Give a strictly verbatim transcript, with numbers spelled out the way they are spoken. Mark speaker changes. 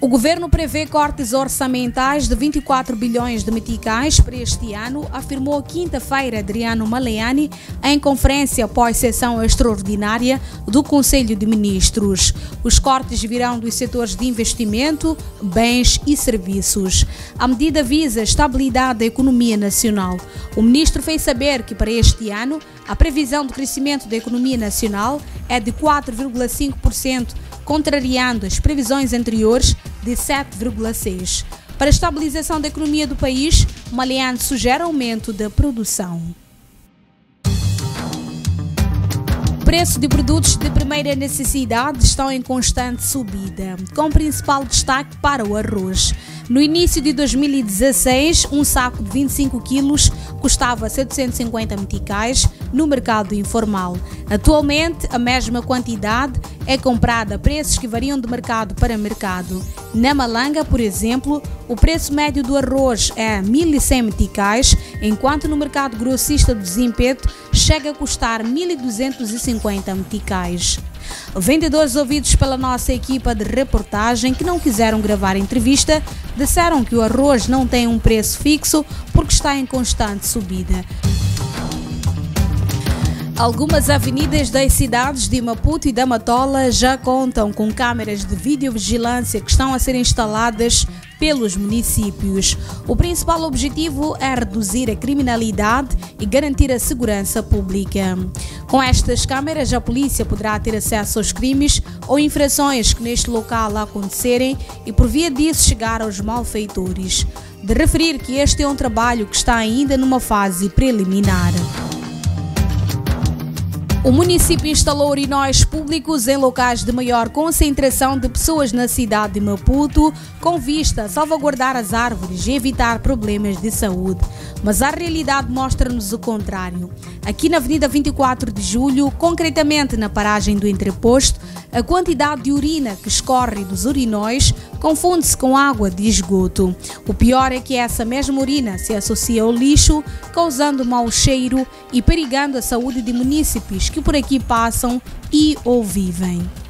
Speaker 1: O governo prevê cortes orçamentais de vinte e quatro bilhões de meticais para este ano, afirmou quinta-feira Adriano Maleani em conferência após sessão extraordinária do Conselho de Ministros. Os cortes virão dos setores de investimento, bens e serviços. A medida visa a estabilidade da economia nacional. O ministro fez saber que para este ano a previsão de crescimento da economia nacional é de quatro vírgula cinco por cento, contrariando as previsões anteriores de sete vírgula seis por cento. Para a estabilização da economia do país, Maleani sugere aumento da produção. O preço de produtos de primeira necessidade estão em constante subida, com principal destaque para o arroz. No início de dois mil e dezasseis, um saco de vinte e cinco quilos custava setecentos e cinquenta meticais no mercado informal. Atualmente, a mesma quantidade é comprada a preços que variam de mercado para mercado. Na Malanga, por exemplo, o preço médio do arroz é mil e cem meticais, enquanto no mercado grossista do Zimpeto chega a custar mil e duzentos e cinquenta meticais. Vendedores ouvidos pela nossa equipa de reportagem que não quiseram gravar a entrevista disseram que o arroz não tem um preço fixo porque está em constante subida. Algumas avenidas das cidades de Maputo e da Matola já contam com câmeras de videovigilância que estão a ser instaladas pelos municípios. O principal objetivo é reduzir a criminalidade e garantir a segurança pública. Com estas câmeras, a polícia poderá ter acesso aos crimes ou infrações que neste local acontecerem e, por via disso, chegar aos malfeitores. De referir que este é um trabalho que está ainda numa fase preliminar. O município instalou urinóis públicos em locais de maior concentração de pessoas na cidade de Maputo, com vista a salvaguardar as árvores e evitar problemas de saúde. Mas a realidade mostra-nos o contrário. Aqui na Avenida vinte e quatro de Julho, concretamente na paragem do entreposto, a quantidade de urina que escorre dos urinóis confunde-se com água de esgoto. O pior é que essa mesma urina se associa ao lixo, causando mau cheiro e perigando a saúde de munícipes que por aqui passam e ou vivem.